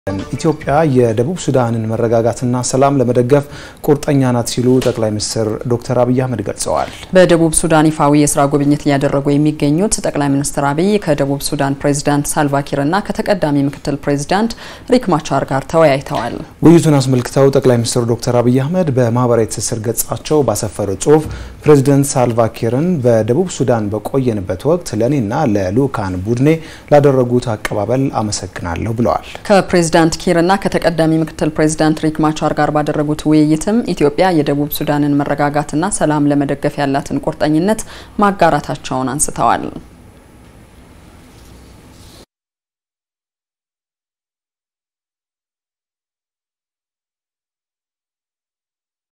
ኢትዮጵያ የደቡብ ሱዳንን መረጋጋትና ሰላም ለመደገፍ ቁርጠኛ ናት ሲሉ ጠቅላይ ሚኒስትር ዶክተር አብይ አህመድ ገልጸዋል። በደቡብ ሱዳን ይፋዊ የሥራ ጉብኝት ያደረጉ የሚገኙት ጠቅላይ ሚኒስትር አብይ ከደቡብ ሱዳን ፕሬዝዳንት ሳልቫ ኪርና ከተቀዳሚ ምክትል ፕሬዝዳንት ሪክ ማቻር ጋር ተወያይተዋል። ውይይቱን አስመልክተው ጠቅላይ ሚኒስትር ዶክተር አብይ አህመድ በማህበራዊ ትስስር ገጻቸው ባሰፈሩት ጽሑፍ ፕሬዝዳንት ሳልቫ ኪርን በደቡብ ሱዳን በቆየንበት ወቅት ለኔና ለሉካን ቡድኔ ላደረጉት አቀባበል አመሰግናለሁ ብለዋል። ፕሬዝዳንት ኪርና ከተቀዳሚ ምክትል ፕሬዝዳንት ሪክ ማቻር ጋር ባደረጉት ውይይትም ኢትዮጵያ የደቡብ ሱዳንን መረጋጋትና ሰላም ለመደገፍ ያላትን ቁርጠኝነት ማጋራታቸውን አንስተዋል።